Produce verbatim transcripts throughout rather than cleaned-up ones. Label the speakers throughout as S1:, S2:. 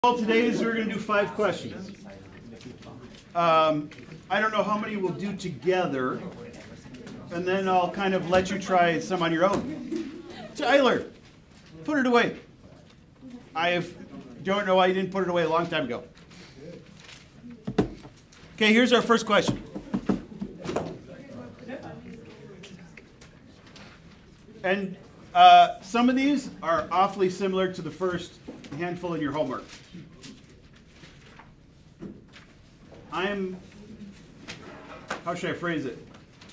S1: Well, today is we're going to do five questions. Um, I don't know how many we'll do together, and then I'll kind of let you try some on your own. Tyler, put it away. I have, don't know why you didn't put it away a long time ago. Okay, here's our first question. And uh, some of these are awfully similar to the first handful in your homework. I'm, how should I phrase it?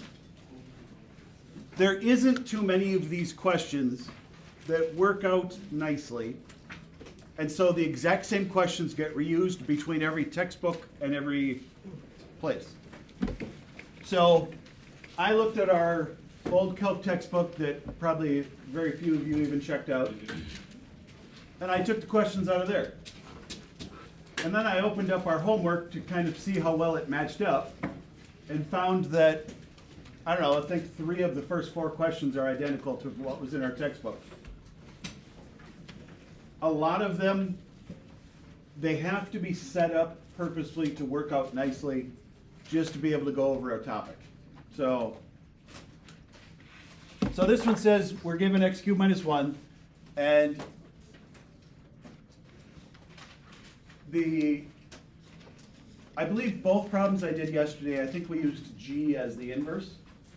S1: There isn't too many of these questions that work out nicely, and so the exact same questions get reused between every textbook and every place. So I looked at our old Calc textbook that probably very few of you even checked out, and I took the questions out of there. And then I opened up our homework to kind of see how well it matched up, and found that, I don't know, I think three of the first four questions are identical to what was in our textbook. A lot of them, they have to be set up purposefully to work out nicely just to be able to go over a topic. So, so this one says we're given x cubed minus one, and the, I believe both problems I did yesterday, I think we used g as the inverse.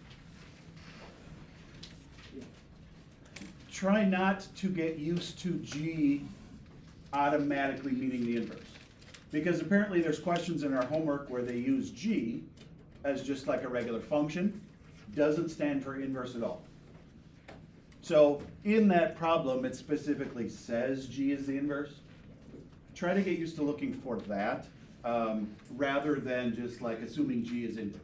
S1: Try not to get used to g automatically meaning the inverse, because apparently there's questions in our homework where they use g as just like a regular function, doesn't stand for inverse at all. So in that problem, it specifically says g is the inverse. Try to get used to looking for that, um, rather than just like assuming g is inverse.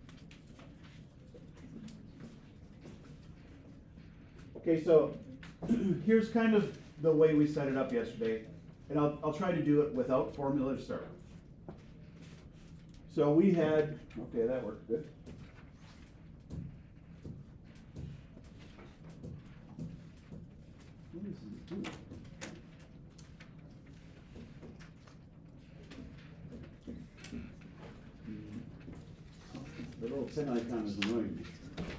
S1: Okay, so here's kind of the way we set it up yesterday, and I'll, I'll try to do it without formula to start. So we had, okay, that worked good. What is this doing? The little semi-con is annoying me.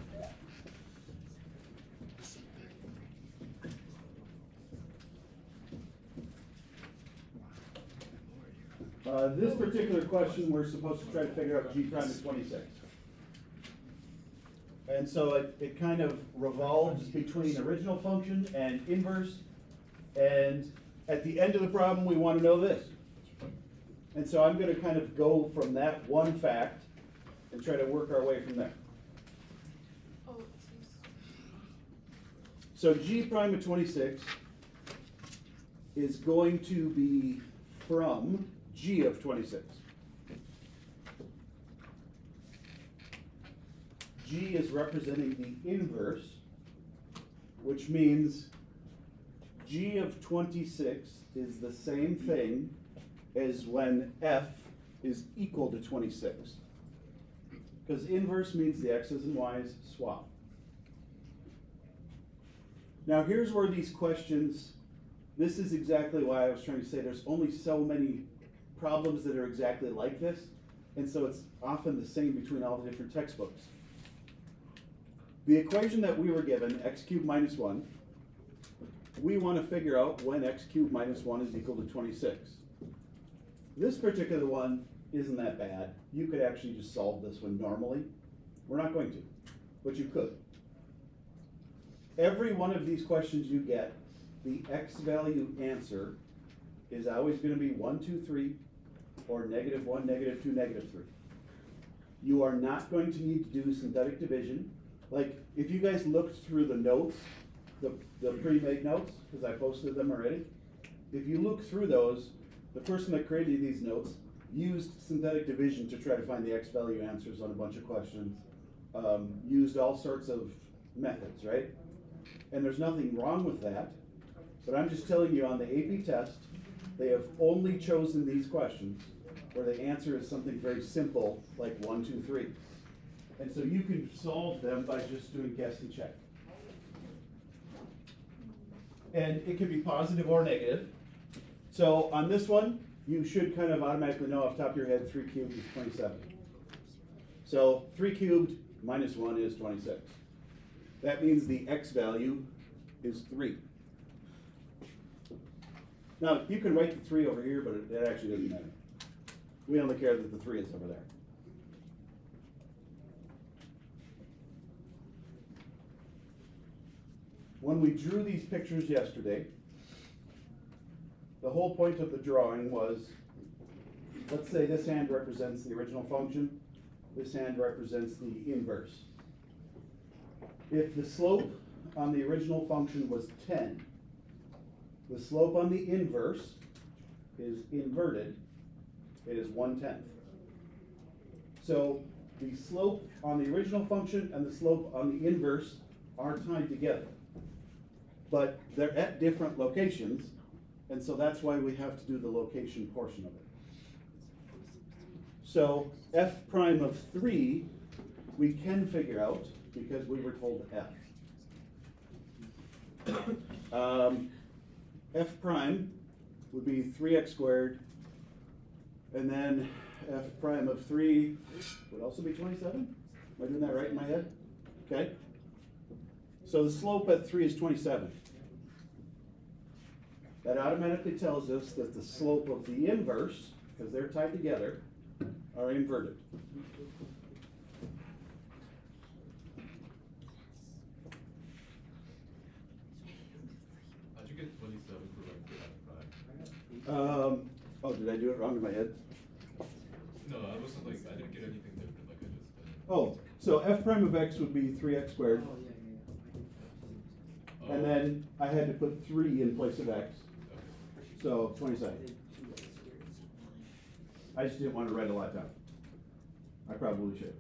S1: Uh, this particular question, we're supposed to try to figure out g prime is twenty-six. And so it, it kind of revolves between original function and inverse. And at the end of the problem, we want to know this. And so I'm going to kind of go from that one fact and try to work our way from there. So g prime of twenty-six is going to be from g of twenty-six. G is representing the inverse, which means g of twenty-six is the same thing as when f is equal to twenty-six. Because inverse means the x's and y's swap. Now here's where these questions, this is exactly why I was trying to say there's only so many problems that are exactly like this, and so it's often the same between all the different textbooks. The equation that we were given, x cubed minus one, we want to figure out when x cubed minus one is equal to twenty-six. This particular one isn't that bad. You could actually just solve this one normally. We're not going to, but you could. Every one of these questions you get, the x value answer is always going to be one, two, three, or negative one, negative two, negative three. You are not going to need to do synthetic division. Like, if you guys looked through the notes, the, the pre-made notes, because I posted them already, if you look through those, the person that created these notes used synthetic division to try to find the x value answers on a bunch of questions, um, used all sorts of methods, right? And there's nothing wrong with that, but I'm just telling you on the A P test, they have only chosen these questions where the answer is something very simple, like one, two, three. And so you can solve them by just doing guess and check. And it can be positive or negative. So on this one, you should kind of automatically know off the top of your head, three cubed is twenty-seven. So three cubed minus one is twenty-six. That means the x value is three. Now, you can write the three over here, but it, it actually doesn't matter. We only care that the three is over there. When we drew these pictures yesterday, the whole point of the drawing was, let's say this hand represents the original function, this hand represents the inverse. If the slope on the original function was ten, the slope on the inverse is inverted, it is one tenth. So the slope on the original function and the slope on the inverse are tied together. But they're at different locations, and so that's why we have to do the location portion of it. So f prime of three, we can figure out because we were told f. Um, f prime would be three x squared, and then f prime of three would also be twenty-seven? Am I doing that right in my head? Okay. So the slope at three is twenty-seven. That automatically tells us that the slope of the inverse, because they're tied together, are inverted.
S2: How'd you get twenty-seven for like the f prime?
S1: Um, oh, did I do it wrong in my head?
S2: No, I wasn't like, I didn't get anything different like I just did.
S1: Oh, so f prime of x would be three x squared.
S2: Oh.
S1: And then I had to put three in place of x,
S2: Okay.
S1: so twenty-seven. I just didn't want to write a lot down. I probably should.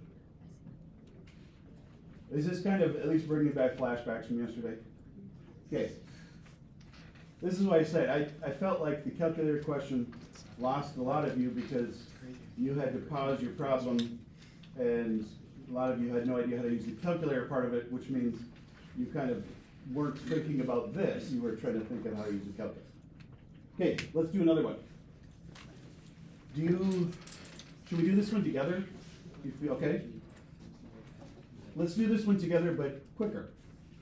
S1: Is this kind of at least bringing back flashbacks from yesterday? Okay. This is why I said, I, I felt like the calculator question lost a lot of you because you had to pause your problem and a lot of you had no idea how to use the calculator part of it, which means you kind of weren't thinking about this, you were trying to think of how to use the calculator. Okay, let's do another one. Do you, should we do this one together? You feel okay? Let's do this one together, but quicker.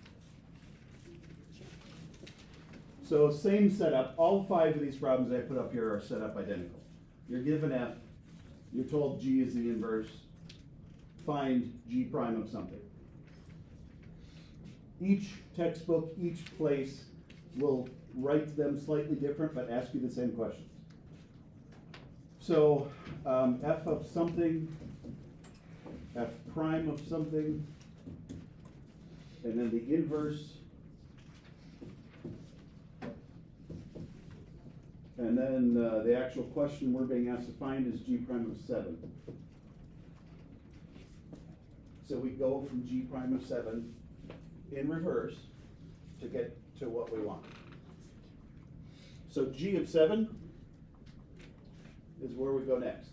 S1: So same setup, all five of these problems I put up here are set up identical. You're given f, you're told g is the inverse, find g prime of something. Each textbook, each place will write them slightly different, but ask you the same questions. So um, f of something, f prime of something, and then the inverse, and then uh, the actual question we're being asked to find is g prime of seven. So we go from g prime of seven in reverse to get to what we want. So g of seven is where we go next.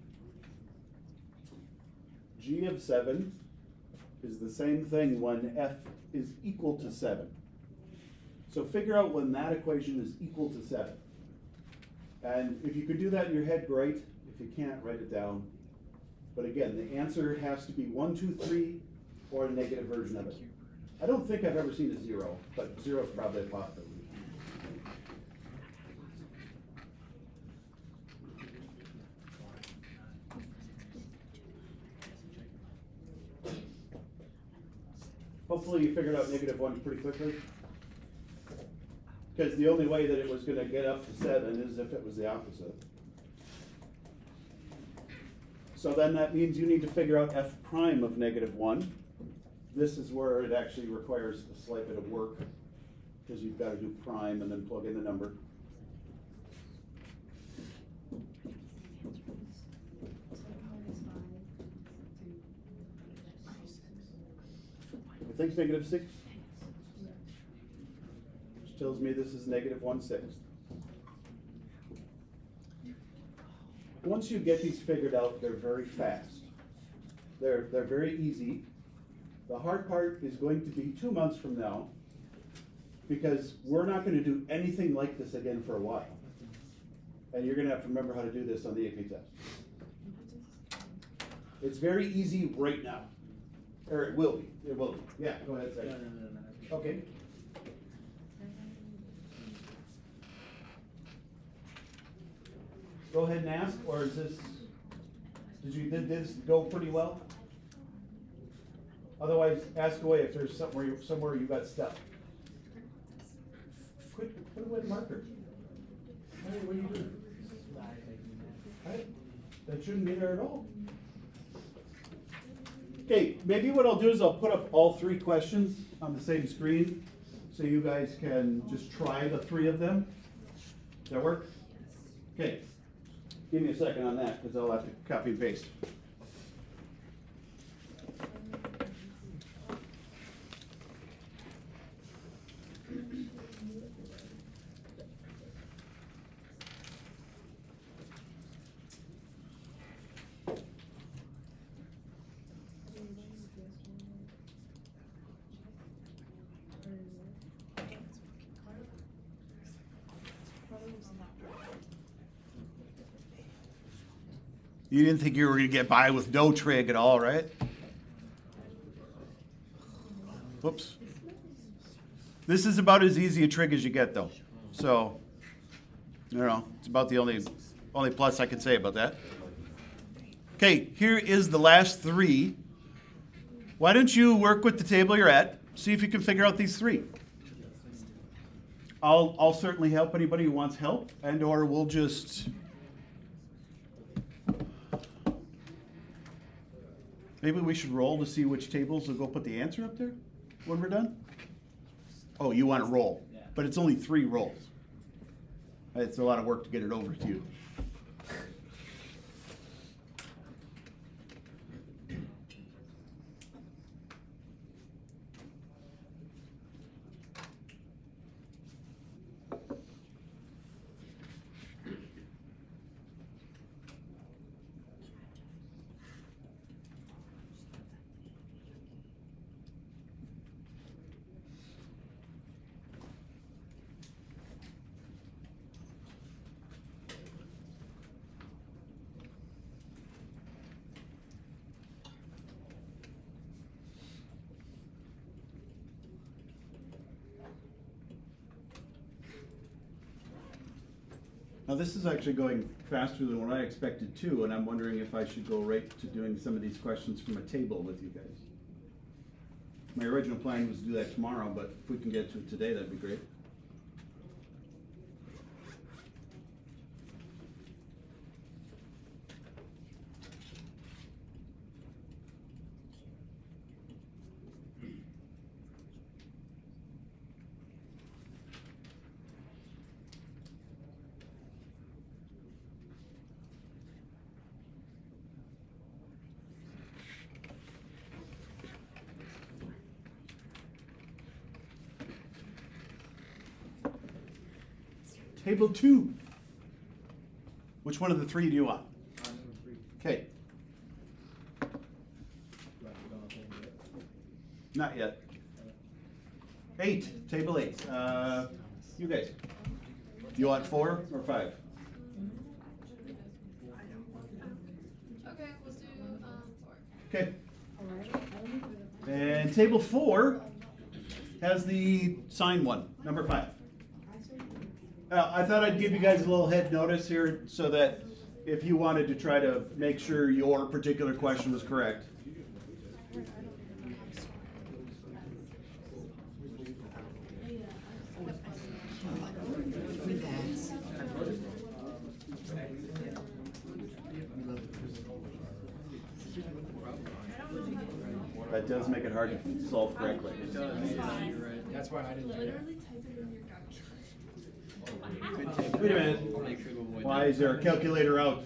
S1: G of seven is the same thing when f is equal to seven. So figure out when that equation is equal to seven. And if you could do that in your head, great. If you can't, write it down. But again, the answer has to be one, two, three, or a negative version of it. I don't think I've ever seen a zero, but zero is probably a possibility. Hopefully you figured out negative one pretty quickly. Because the only way that it was going to get up to seven is if it was the opposite. So then that means you need to figure out f prime of negative one. This is where it actually requires a slight bit of work, because you've got to do prime and then plug in the number. I think it's negative six. Which tells me this is negative one sixth. Once you get these figured out, they're very fast. They're, they're very easy. The hard part is going to be two months from now, because we're not going to do anything like this again for a while. And you're gonna have to remember how to do this on the A P test. It's very easy right now. Or it will be, it will be. Yeah, go ahead, say.
S3: No, no, no, no.
S1: Okay. Go ahead and ask, or is this, did you, did this go pretty well? Otherwise, ask away if there's somewhere, you- somewhere you got stuck. Quit, put away the marker. Hey, what are you doing? Hey, that shouldn't be there at all. Okay, maybe what I'll do is I'll put up all three questions on the same screen, so you guys can just try the three of them. Does that work? Okay, give me a second on that, because I'll have to copy and paste. You didn't think you were going to get by with no trig at all, right? Whoops. This is about as easy a trig as you get, though. So, you know, it's about the only, only plus I can say about that. Okay, here is the last three. Why don't you work with the table you're at, see if you can figure out these three. I'll, I'll certainly help anybody who wants help, and or we'll just... Maybe we should roll to see which tables will go put the answer up there when we're done? Oh, you want to roll, but it's only three rolls. It's a lot of work to get it over to you. Now this is actually going faster than what I expected too, and I'm wondering if I should go right to doing some of these questions from a table with you guys. My original plan was to do that tomorrow, but if we can get to it today, that'd be great. Table two. Which one of the three do you want?
S3: Uh, number three.
S1: Okay,
S3: Do I have to go on the table yet?
S1: not yet. Eight, table eight. Uh, you guys. You want four or five?
S4: Okay, let's do um, four.
S1: Okay. And table four has the sign one, number five. Uh, I thought I'd give you guys a little head notice here so that if you wanted to try to make sure your particular question was correct. That does make it hard to solve correctly.
S3: It does, yeah, you're right. That's why I didn't do that.
S4: Literally type it in your calculator.
S3: Good table.
S1: Wait a minute.
S3: I'll make sure to avoid
S1: Why
S3: that.
S1: is there a calculator out?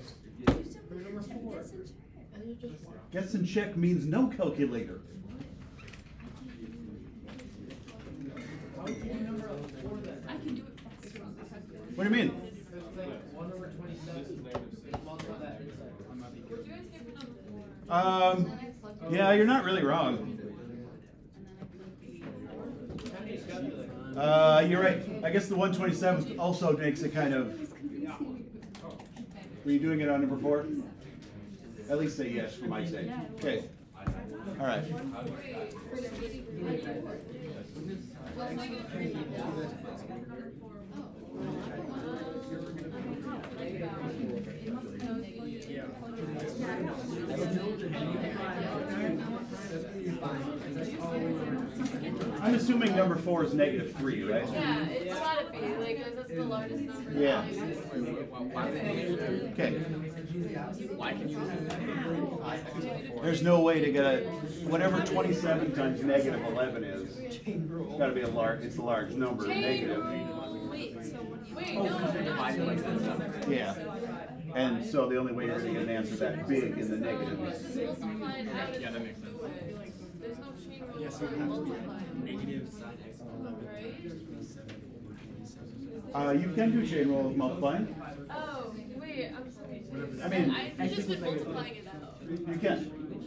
S1: Guess and check means no calculator.
S4: I can do it faster on the calculator.
S1: What do you mean?
S3: One over twenty-seven. Multiply that. I'm not being
S4: We're doing it number
S1: Um,
S4: four.
S1: yeah, you're not really wrong. Uh, you're right. I guess the one twenty-seven also makes it kind of Were you doing it on number four? At least say yes for my sake. Okay. All right. I'm assuming number four is negative three, right?
S4: Yeah, it's gotta be, like, that's the largest number.
S1: Yeah. Okay. There's no way to get a, whatever twenty-seven times negative eleven is, it's gotta be a large, it's a large number, negative.
S4: Wait, so, wait, no, no.
S1: Yeah. And so the only way you're gonna get an answer that big in the negative is.
S2: Yeah, that makes sense.
S4: There's no chain rule for multiplying.
S5: Negative side x
S1: Uh, you can do chain rule of multiplying.
S4: Oh, wait, I'm sorry.
S1: I mean,
S4: I just been multiplying it out.
S1: You can.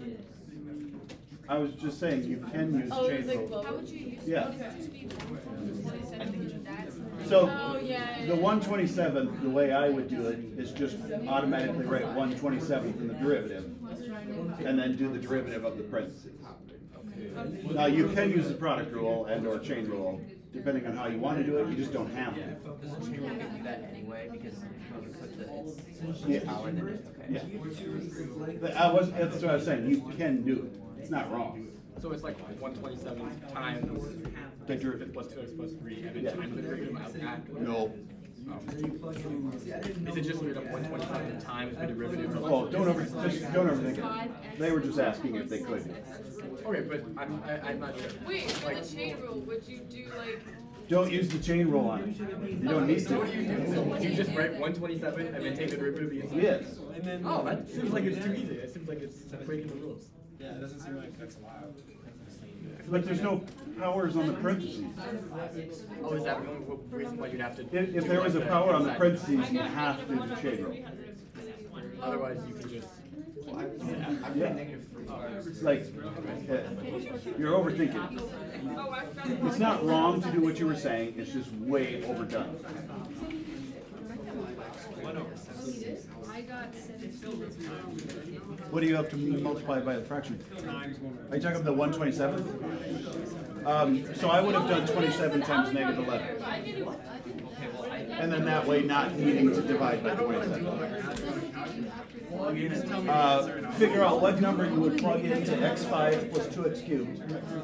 S1: I was just saying you can use
S4: Oh,
S1: chain
S4: it's like
S1: rule.
S4: both? How would you use it?
S1: Yeah.
S4: Would it just be twenty-seven?
S1: So
S4: Oh, yeah, yeah,
S1: the
S4: yeah.
S1: one twenty-seven, the way I would do it is just automatically write one twenty-seven from the derivative, and then do the derivative of the parentheses. Now you can use the product rule and or chain rule, depending on how you want to do it. You just don't have to.
S5: Does chain rule do that anyway because you put the
S1: Yeah.
S5: power in it? Okay.
S1: Yeah. But I was, that's what I was saying. You can do it. It's not wrong.
S6: So it's like one twenty-seven times
S1: The derivative.
S6: plus two x plus three, and then
S1: Yeah.
S6: times the derivative of that.
S1: No.
S6: Is it just straight up one twenty-seven times the derivative of?
S1: Oh, don't over, just don't overthink it. They were just asking if they could.
S6: Okay, but I'm, I, I'm not sure.
S4: Wait, for
S6: Like,
S4: the chain rule, would you do like,
S1: Don't use the chain rule on it. You don't need
S6: so what do you
S1: to.
S6: do? So would you just write one twenty-seven and then take the derivative of the inside?
S1: Yes.
S6: And then, oh, that seems like it's too easy. It seems like it's breaking the rules.
S5: Yeah, it doesn't seem like that's allowed.
S1: But there's no powers on the parentheses.
S6: Oh, is that the only reason why you'd have to?
S1: If, if there was a power on the parentheses, you have to do chain rule.
S6: Otherwise, you can just.
S1: Yeah. Like, uh, you're overthinking. It's not wrong to do what you were saying, it's just way overdone. What do you have to multiply by the fraction? Are you talking about the one twenty-seven? Um, so I would have done twenty-seven times negative eleven. And then that way not needing to divide by twenty-seven. Uh, figure out what number you would plug into x five plus two x cubed.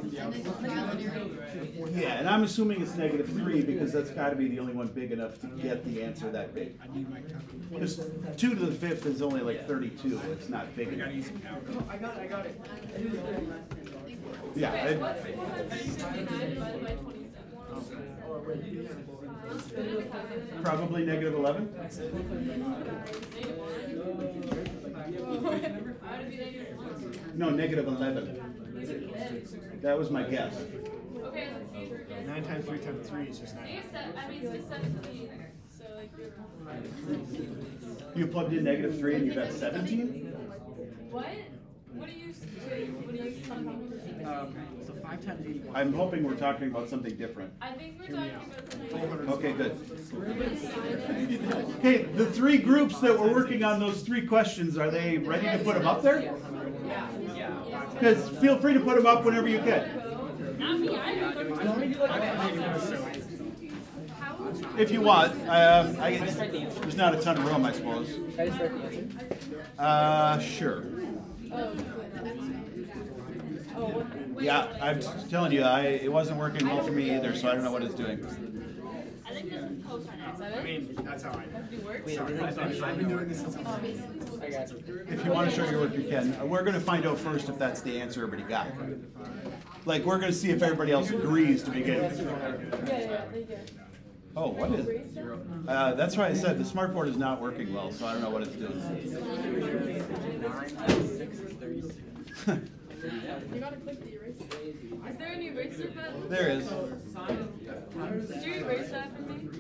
S1: Yeah, and I'm assuming it's negative three because that's got to be the only one big enough to get the answer that big. Because two to the fifth is only like thirty-two. It's not big enough.
S3: I got it, I got it.
S1: Yeah.
S4: okay,
S1: I-
S4: what's four hundred sixty-nine divided by twenty-seven?
S1: Probably negative eleven. No, negative eleven. That was my guess.
S4: Okay, let's see. Yes.
S5: Nine times three times three is just
S4: I
S5: nine.
S4: guess that, I mean, it's seventeen, so like you're.
S1: You plugged in negative three and you got seventeen?
S4: What? What do you, what do you talking about?
S5: Um, so five times eighty-one.
S1: I'm hoping we're talking about something different.
S4: I think we're talking about something.
S1: Okay, good. Okay, the three groups that were working on those three questions, are they ready to put them up there? Because feel free to put them up whenever you can.
S4: Not me, I
S1: If you want. Um, I, there's not a ton of room, I suppose. Uh, sure. Yeah, I'm just telling you, I it wasn't working well for me either, so I don't know what it's doing.
S4: I think there's a cosine X, I
S5: I mean, that's how I.
S4: Do you work?
S5: Sorry, I've been doing this since I was. I got you.
S1: If you want to show your work, you can. Uh, We're going to find out first if that's the answer everybody got. Like, we're going to see if everybody else agrees to begin with.
S4: Yeah, yeah, they do.
S1: Oh, what is it? Uh, that's why I said the smartboard is not working well, so I don't know what it's doing.
S6: Nine times six is thirty-six.
S4: You gotta click the eraser. Is there an eraser button?
S1: There is.
S4: Did you erase that for me?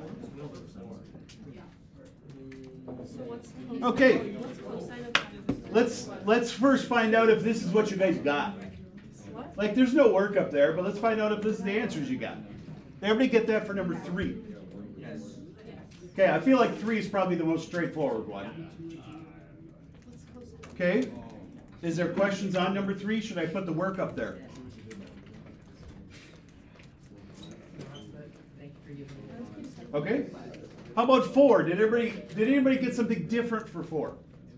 S4: So what's cosine?
S1: Okay.
S4: What's cosine of that?
S1: Let's let's first find out if this is what you guys got.
S4: What?
S1: Like, there's no work up there, but let's find out if this is the answers you got. Everybody get that for number three. Okay, I feel like three is probably the most straightforward one. Okay, is there questions on number three? Should I put the work up there? Okay. How about four? Did everybody did anybody get something different for four?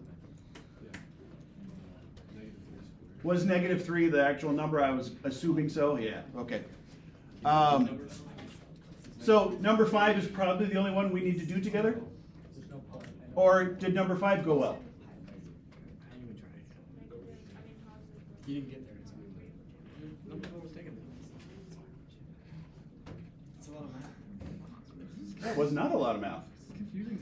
S1: Was negative three the actual number? I was assuming so. Yeah. Okay. Um, so number five is probably the only one we need to do together? Or did number five go well?
S6: You didn't get there. Number four was taken. It's a lot of math.
S1: That was not a lot of math.
S6: It's confusing.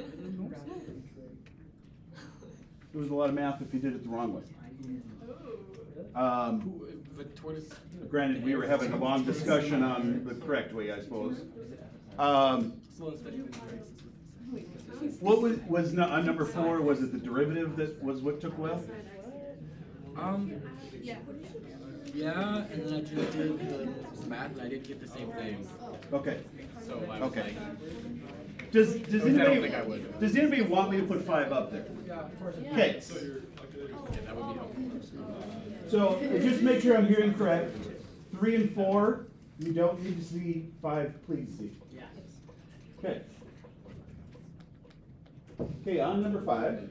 S1: It was a lot of math if you did it the wrong way. Um,
S6: Who, the tortoise?
S1: granted, we were having a long discussion on the correct way, I suppose. Um,
S6: Slow study with grace.
S1: what was, was no- on number four, was it the derivative that was what took well?
S6: Um,
S4: Yeah.
S6: yeah, and then I just did the math and I didn't get the same thing.
S1: Okay.
S6: So I was
S1: Okay.
S6: like,
S1: Does, does
S6: I don't
S1: anybody,
S6: think I would.
S1: does anybody want me to put five up there? Okay,
S6: yeah, that would be helpful.
S1: so just make sure I'm hearing correct. Three and four, you don't need to see. Five, please see. Okay. Okay, on number five.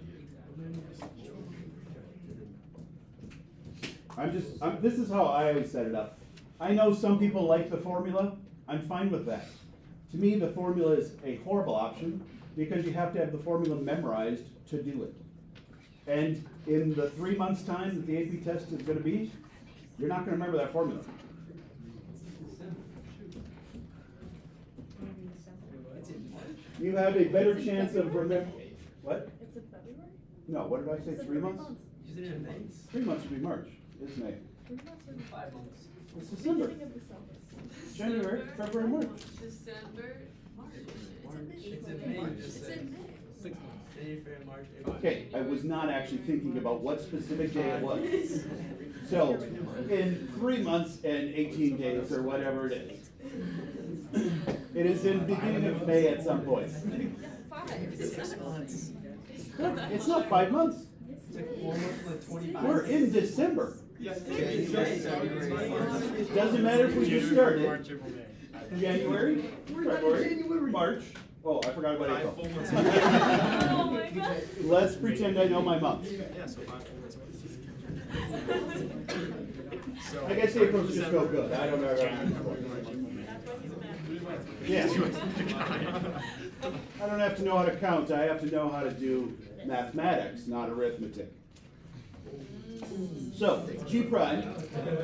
S1: I'm just, I'm, this is how I always set it up. I know some people like the formula. I'm fine with that. To me, the formula is a horrible option because you have to have the formula memorized to do it. And in the three months' time that the A P test is going to be, you're not going to remember that formula. You have a better chance of remember. What?
S4: It's in February?
S1: No, what did I say? Three months?
S3: Is it in May?
S1: Three months would be March. It's May.
S4: Three months or
S3: Five months.
S1: It's December.
S4: beginning of December?
S1: January, February, March.
S4: December, March.
S3: It's in May, you just
S4: It's
S3: said.
S4: in May.
S6: Six months.
S3: January, February, March, April.
S1: Okay, I was not actually thinking about what specific day it was. So, in three months and eighteen days, or whatever it is. It is in beginning of May at some point.
S4: Five. Six months.
S1: It's not five months.
S3: It's like four months, like twenty-five.
S1: We're in December.
S3: Yes, January.
S1: Doesn't matter if we just started.
S6: March, April, May.
S1: January, February, March. Oh, I forgot about
S6: Five
S1: April.
S6: full months.
S4: Oh my god.
S1: Let's pretend I know my months.
S6: Yeah, so five full months. So,
S1: I guess April's just so good. I don't know. Yeah. I don't have to know how to count. I have to know how to do mathematics, not arithmetic. So, G prime.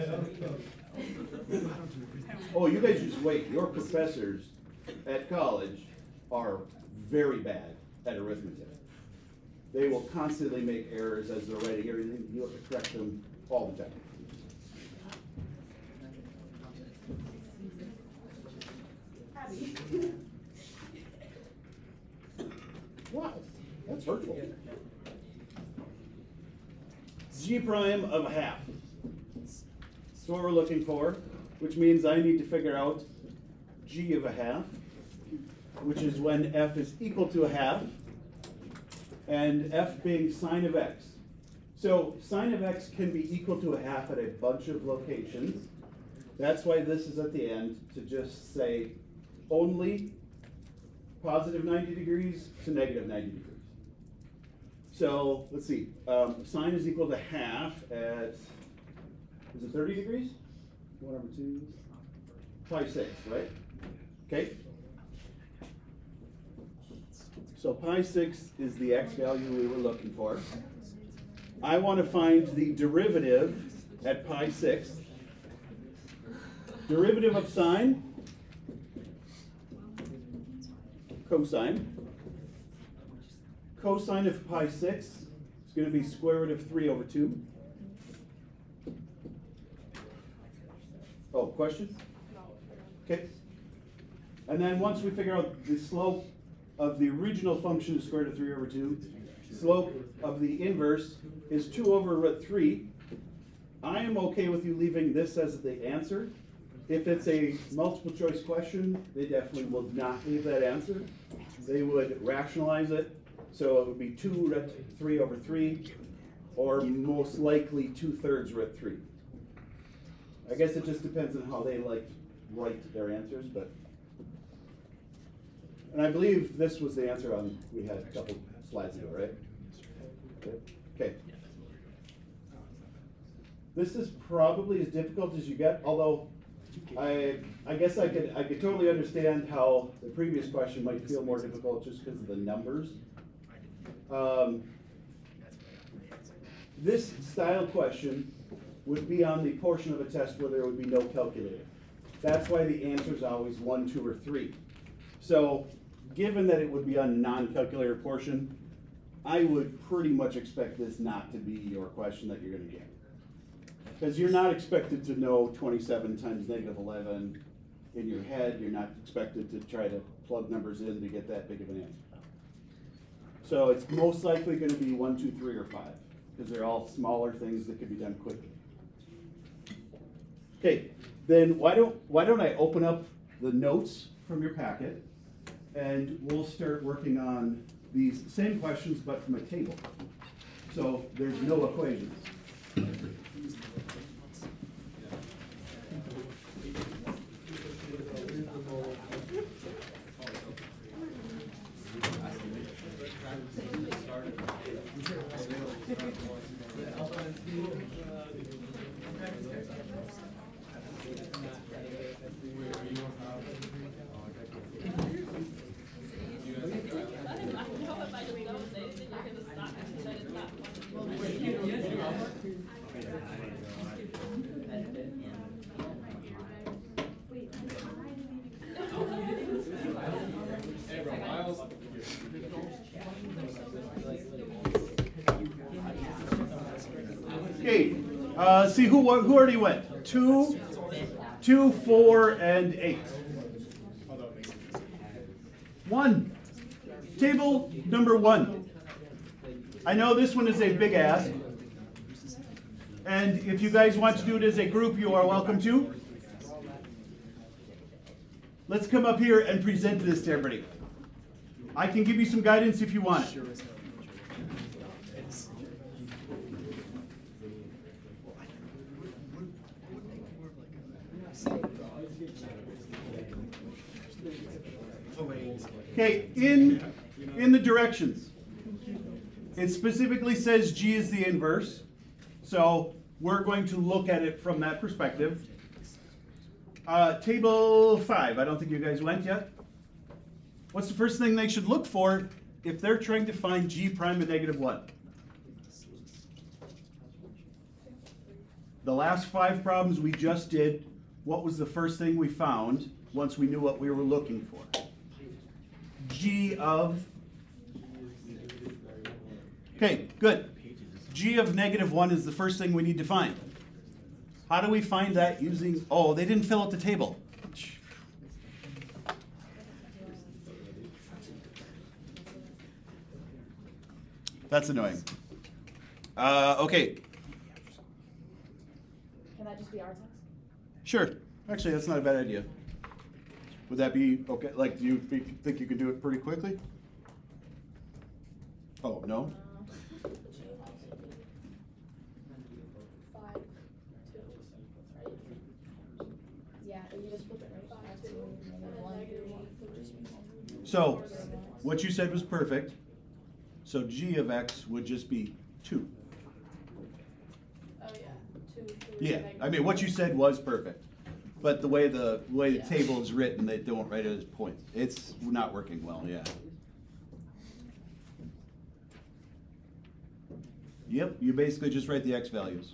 S1: Oh, you guys just wait. Your professors at college are very bad at arithmetic. They will constantly make errors as they're writing everything. You have to correct them all the time. Wow, that's hurtful. G prime of a half. That's what we're looking for, which means I need to figure out G of a half, which is when f is equal to a half, and f being sine of x. So sine of x can be equal to a half at a bunch of locations. That's why this is at the end, to just say only positive ninety degrees to negative ninety degrees. So let's see, um, sine is equal to half at, is it thirty degrees? One over two, pi six, right? Okay. So pi six is the x value we were looking for. I want to find the derivative at pi six. Derivative of sine, cosine. Cosine of pi six is going to be square root of three over two. Oh, question? Okay. And then once we figure out the slope of the original function is square root of three over two, slope of the inverse is two over root three. I am okay with you leaving this as the answer. If it's a multiple choice question, they definitely will not leave that answer. they would rationalize it, so it would be two root three over three, or most likely two-thirds root three. I guess it just depends on how they like write their answers, but. And I believe this was the answer on, we had a couple slides ago, right? Okay. This is probably as difficult as you get, although I, I guess I could, I could totally understand how the previous question might feel more difficult just because of the numbers. Um, this style question would be on the portion of a test where there would be no calculator. That's why the answer is always one, two, or three. So, given that it would be on non-calculator portion, I would pretty much expect this not to be your question that you're going to get. Because you're not expected to know twenty-seven times negative eleven in your head. You're not expected to try to plug numbers in to get that big of an answer. So it's most likely going to be one, two, three, or five, because they're all smaller things that could be done quickly. Okay, then why don't why don't I open up the notes from your packet, and we'll start working on these same questions but from a table. So there's no equations. Okay, uh, see who who already went. Two, two, four, and eight. One. Table number one. I know this one is a big ask, and if you guys want to do it as a group, you are welcome to. Let's come up here and present this to everybody. I can give you some guidance if you want it. Okay, in, in the directions, it specifically says G is the inverse, so we're going to look at it from that perspective. Uh, table five, I don't think you guys went yet. What's the first thing they should look for if they're trying to find G prime of negative one? The last five problems we just did, what was the first thing we found once we knew what we were looking for? G of, okay, good. G of negative one is the first thing we need to find. How do we find that using, oh, they didn't fill out the table. That's annoying. Uh, okay.
S4: Can that just be our text?
S1: Sure. Actually, that's not a bad idea. Would that be okay? Like, do you think you could do it pretty quickly? Oh, no?
S4: Uh, five, two, right? Yeah, you just flip it right. Five, two, and then one, one.
S1: So, what you said was perfect. So G of X would just be two.
S4: Oh yeah, two, three.
S1: Yeah, I mean, what you said was perfect. But the way the way the table is written, they don't write it as points. It's not working well, yeah. Yep, you basically just write the X values.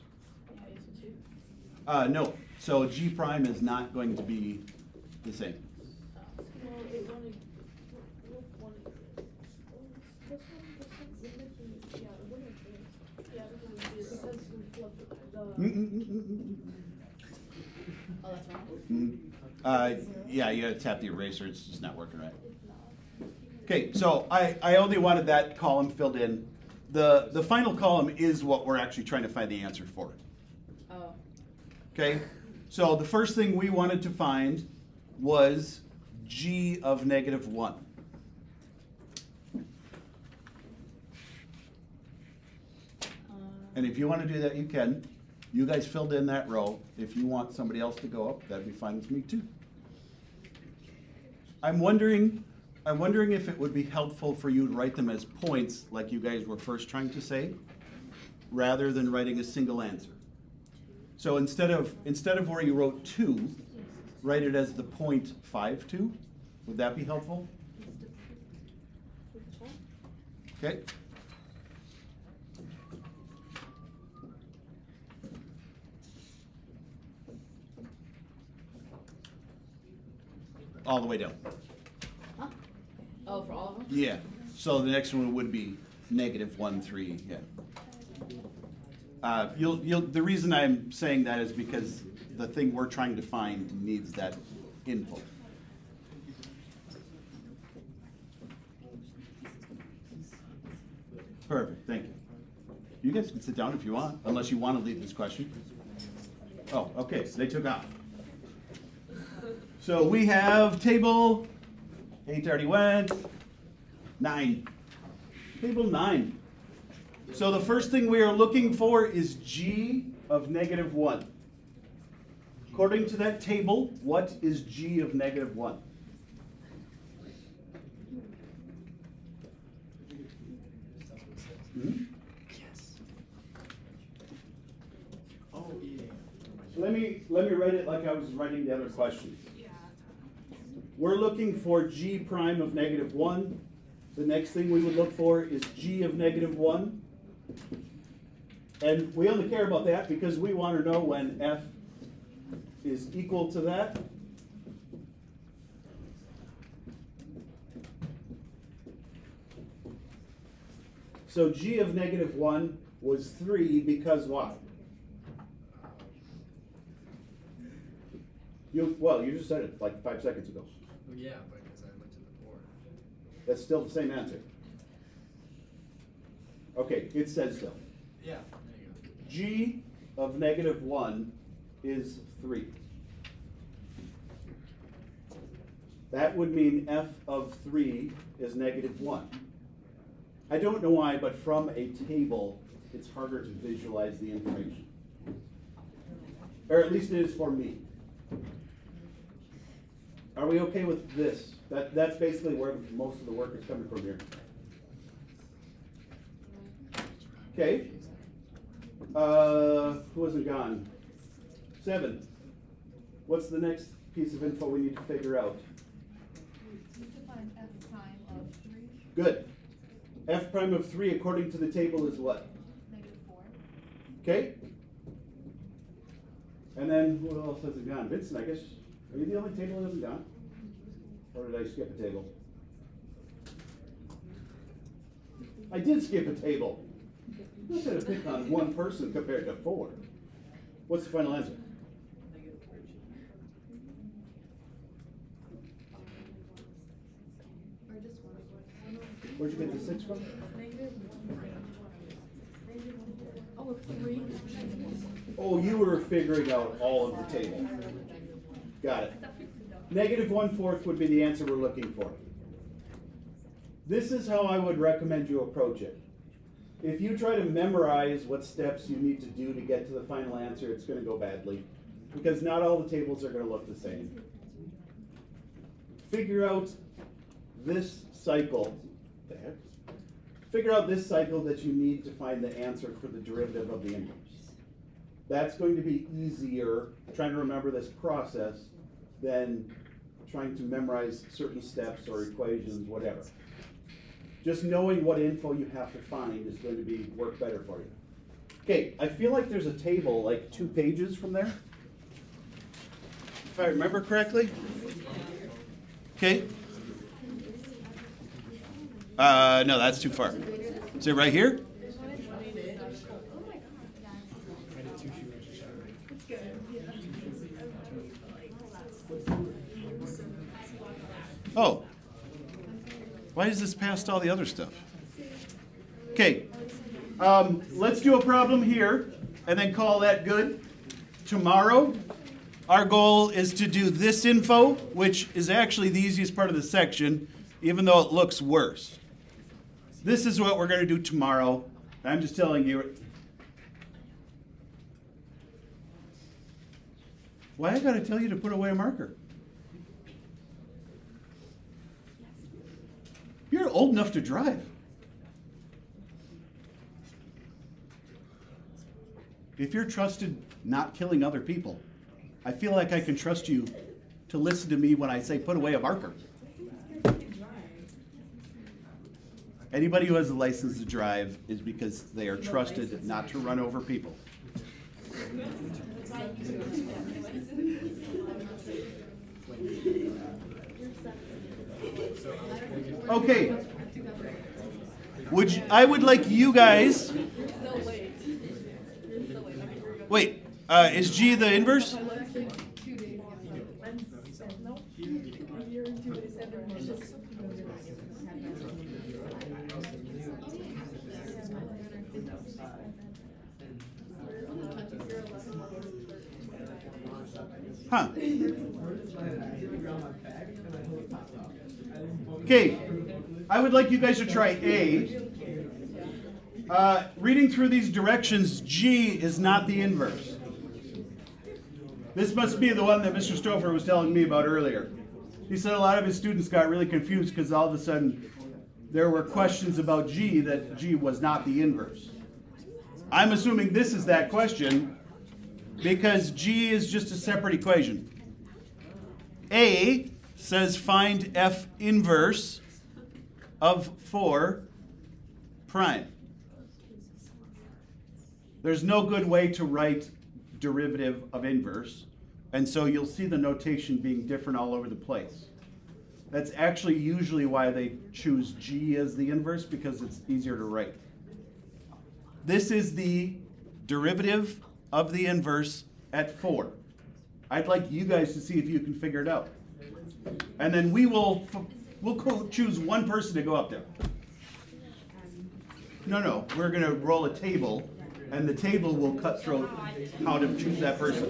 S1: Uh, no, so G prime is not going to be the same. Mm-mm-mm-mm-mm.
S4: Oh, that's wrong?
S1: Mm. Uh, yeah, you gotta tap the eraser, it's just not working right. Okay, so I, I only wanted that column filled in. The, the final column is what we're actually trying to find the answer for.
S4: Oh.
S1: Okay, so the first thing we wanted to find was G of negative one. And if you want to do that, you can. You guys filled in that row. If you want somebody else to go up, that'd be fine with me too. I'm wondering, I'm wondering if it would be helpful for you to write them as points, like you guys were first trying to say, rather than writing a single answer. So instead of, instead of where you wrote two, write it as the point five two. Would that be helpful? Okay. All the way down.
S4: Huh? Oh, for all of them?
S1: Yeah. So the next one would be negative one, three. Yeah. Uh, you'll, you'll, the reason I'm saying that is because the thing we're trying to find needs that info. Perfect. Thank you. You guys can sit down if you want, unless you want to leave this question. Oh, okay. So they took off. So we have table, eight already went, nine. Table nine. So the first thing we are looking for is g of negative one. According to that table, what is g of negative one? Hmm?
S6: Yes.
S3: Oh, yeah.
S1: Let me, let me write it like I was writing the other questions. We're looking for g prime of negative one. The next thing we would look for is g of negative one. And we only care about that because we want to know when f is equal to that. So g of negative one was three because why? You, well, you just said it like five seconds ago.
S3: Well, yeah, because I looked at the board.
S1: That's still the same answer. Okay, it says so.
S3: Yeah, there you go.
S1: G of negative one is three. That would mean f of three is negative one. I don't know why, but from a table, it's harder to visualize the information. Or at least it is for me. Are we okay with this? That, that's basically where most of the work is coming from here. Okay. Uh, who wasn't gone? Seven. What's the next piece of info we need to figure out?
S7: We can find f prime of three,
S1: Good. F prime of three according to the table is what?
S7: negative four.
S1: Okay. And then who else hasn't gone? Vincent, I guess. Are you the only table that hasn't gone? Or did I skip a table? I did skip a table. I'm not going to pick on one person compared to four. What's the final answer?
S7: Or just one.
S1: Where'd you get the six from?
S4: Oh, three.
S1: Oh, you were figuring out all of the table. Got it. Negative one-fourth would be the answer we're looking for. This is how I would recommend you approach it. If you try to memorize what steps you need to do to get to the final answer, it's going to go badly, because not all the tables are going to look the same. Figure out this cycle. The heck? Figure out this cycle that you need to find the answer for the derivative of the inverse. That's going to be easier, trying to remember this process, than trying to memorize certain steps or equations, whatever. Just knowing what info you have to find is going to be work better for you. Okay, I feel like there's a table like two pages from there, if I remember correctly. Okay. Uh, no, that's too far. Is it right here? Oh. Why is this past all the other stuff? Okay. Um, let's do a problem here and then call that good. Tomorrow, our goal is to do this info, which is actually the easiest part of the section, even though it looks worse. This is what we're going to do tomorrow. I'm just telling you, Why I gotta tell you to put away a marker? You're old enough to drive. If you're trusted not killing other people, I feel like I can trust you to listen to me when I say put away a marker. Anybody who has a license to drive is because they are trusted not to run over people. Okay. Would you, I would like you guys. Wait, uh, is G the inverse? Huh. Okay, I would like you guys to try A. Uh, reading through these directions, G is not the inverse. This must be the one that Mister Stouffer was telling me about earlier. He said a lot of his students got really confused because all of a sudden there were questions about G that G was not the inverse. I'm assuming this is that question because G is just a separate equation. A says find F inverse of four prime. There's no good way to write derivative of inverse, and so you'll see the notation being different all over the place. That's actually usually why they choose G as the inverse, because it's easier to write. This is the derivative of the inverse at four. I'd like you guys to see if you can figure it out. And then we will we'll co choose one person to go up there. No, no, we're going to roll a table, and the table will cut through how to choose that person.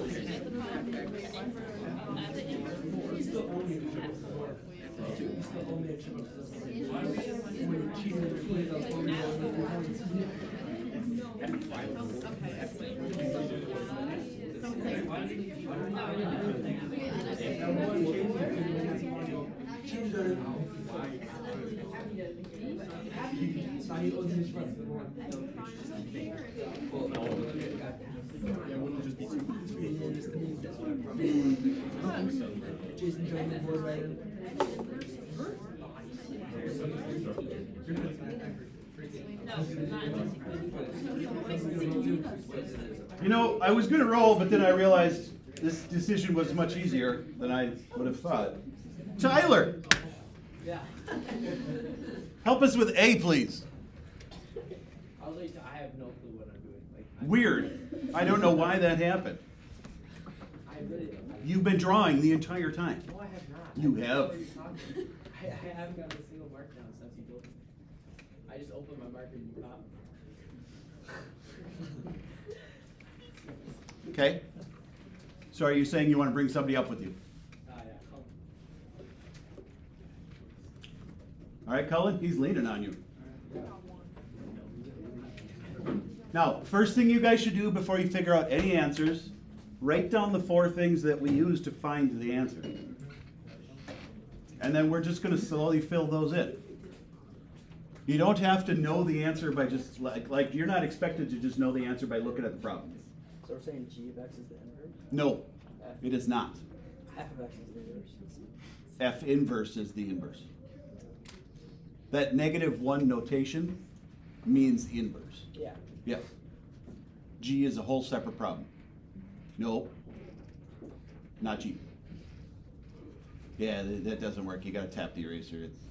S1: You know, I was going to roll, but then I realized this decision was much easier than I would have thought. Tyler!
S3: Yeah.
S1: Help us with A, please.
S3: I was like, I have no clue what I'm doing. Like, I,
S1: Weird. I don't know why that happened.
S3: I really don't.
S1: You've been drawing the entire time.
S3: No, I have not.
S1: You
S3: I
S1: have.
S3: I, I haven't gotten a single mark down since you told me. I just opened my marker and you popped.
S1: Okay. So are you saying you want to bring somebody up with you?
S3: Ah, yeah. Come.
S1: All right, Cullen, he's leaning on you. Now, first thing you guys should do before you figure out any answers, write down the four things that we use to find the answer. And then we're just going to slowly fill those in. You don't have to know the answer by just, like, like you're not expected to just know the answer by looking at the problem.
S6: So we're saying G of X is the inverse?
S1: No, it is not.
S6: F of X is the inverse.
S1: F inverse is the inverse. That negative one notation means inverse.
S6: Yeah.
S1: Yeah. G is a whole separate problem. No, not G. Yeah, that, that doesn't work. You got to tap the eraser. It's,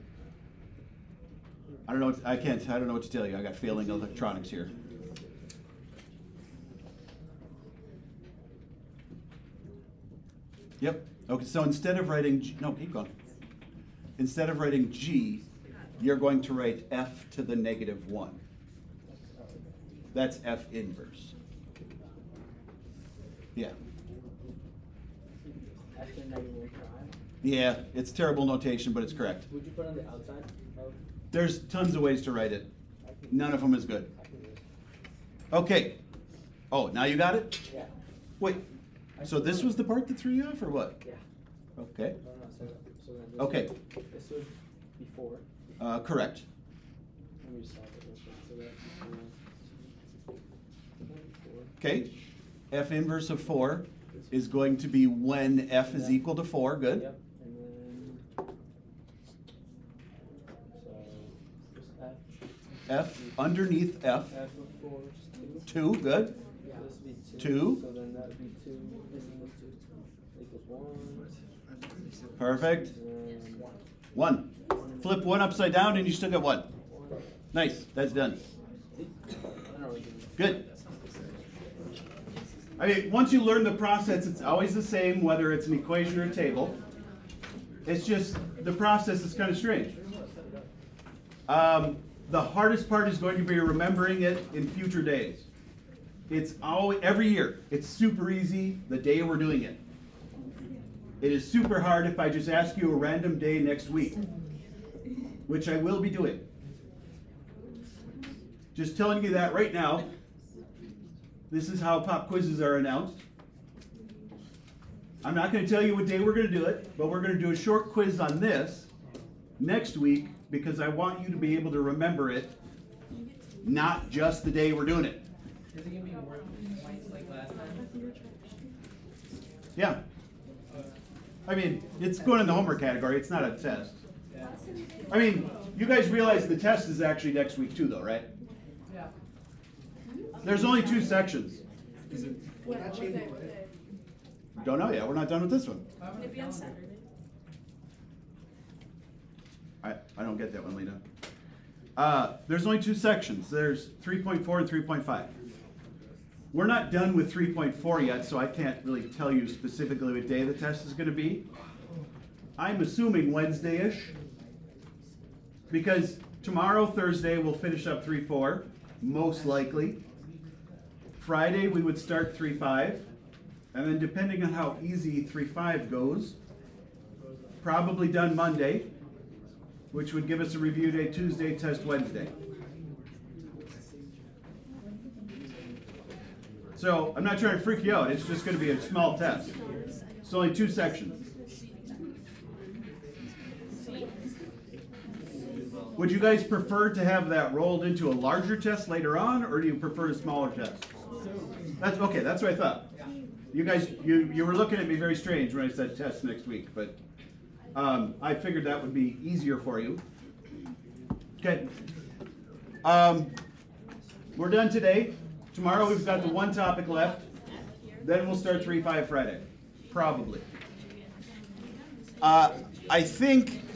S1: I don't know. What, I can't. I don't know what to tell you. I got failing electronics here. Yep. Okay. So instead of writing G, no, keep going. Instead of writing G, you're going to write F to the negative one. That's F inverse. Yeah.
S6: F to the negative one prime.
S1: Yeah, it's terrible notation, but it's correct.
S6: Would you put on the outside of?
S1: There's tons of ways to write it. None of them is good. Okay. Oh, now you got it?
S6: Yeah.
S1: Wait. So this was the part that threw you off, or what?
S3: Yeah.
S1: Okay,
S3: No, no, so, so then this
S1: okay,
S3: would, this would be four.
S1: uh, correct.
S3: Let me just solve it real quick. So that's four. Four.
S1: Okay, F inverse of four is going to be when F is
S3: Yeah.
S1: equal to four, good.
S3: Yep, and then, so, just F,
S1: F underneath F,
S3: F of four is two.
S1: two, good.
S3: Yeah. So this would be two.
S1: Two.
S3: So then that would be two, and then two equals one.
S1: Perfect.
S3: And
S1: One. Flip one upside down and you still get one.
S3: one.
S1: Nice, that's done.
S3: See? I don't really do it.
S1: Good. I mean, once you learn the process, it's always the same, whether it's an equation or a table. It's just, the process is kind of strange. Um, the hardest part is going to be remembering it in future days. It's always, every year, it's super easy the day we're doing it. It is super hard if I just ask you a random day next week, which I will be doing. Just telling you that right now. This is how pop quizzes are announced. I'm not going to tell you what day we're going to do it, but we're going to do a short quiz on this next week because I want you to be able to remember it, not just the day we're doing it.
S3: Is it gonna be more points like last time?
S1: Yeah. I mean, it's going in the homework category. It's not a test.
S3: Yeah.
S1: I mean, you guys realize the test is actually next week too, though, right?
S3: Yeah.
S1: There's only two sections.
S4: What, what day, what day?
S1: Don't know yet. We're not done with this one.
S4: Would it be on Saturday?
S1: I, I don't get that one, Lena. Uh, there's only two sections. There's three point four and three point five. We're not done with three point four yet, so I can't really tell you specifically what day the test is going to be. I'm assuming Wednesday-ish, because tomorrow, Thursday, we'll finish up three four, most likely. Friday, we would start three five, and then depending on how easy three five goes, probably done Monday, which would give us a review day Tuesday, test Wednesday. So I'm not trying to freak you out, it's just going to be a small test. It's only two sections. Would you guys prefer to have that rolled into a larger test later on, or do you prefer a smaller test? That's okay, that's what I thought. You guys, you, you were looking at me very strange when I said test next week, but um, I figured that would be easier for you. Okay. Um, we're done today. Tomorrow we've got the one topic left. Then we'll start three five Friday. Probably. Uh, I think